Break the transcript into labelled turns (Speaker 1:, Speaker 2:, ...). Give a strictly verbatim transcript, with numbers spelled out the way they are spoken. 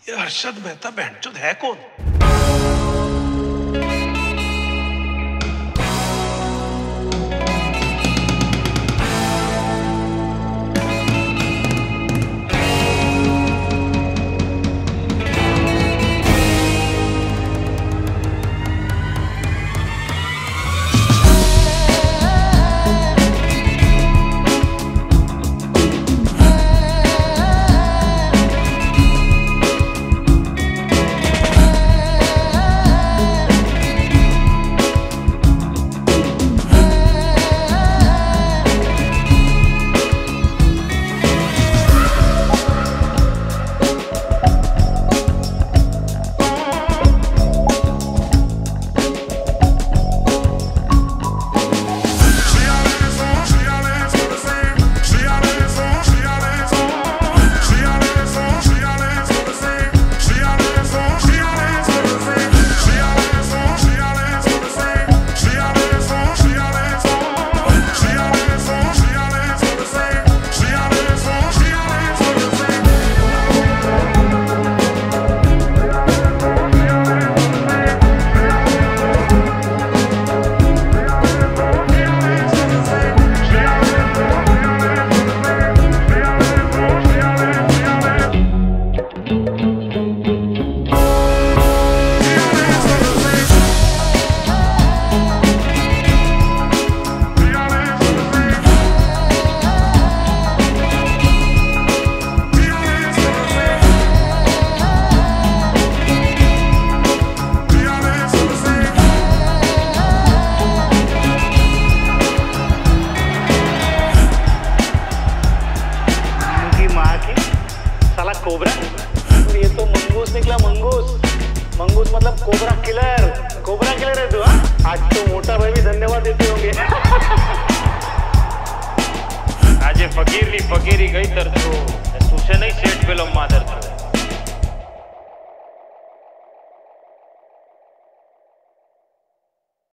Speaker 1: ये अरशद मेहता बहनचोद है कौन?
Speaker 2: कोबरा? ये तो मंगूस निकला, मंगूस। मंगूस मतलब कोबरा किलर। कोबरा किलर है तू? हाँ, आज तो मोटा भाई भी धन्यवाद देते होंगे।
Speaker 3: आज फकीर नी फकीरी गई तर तो सुशे नहीं सेठ पेलो मादर तो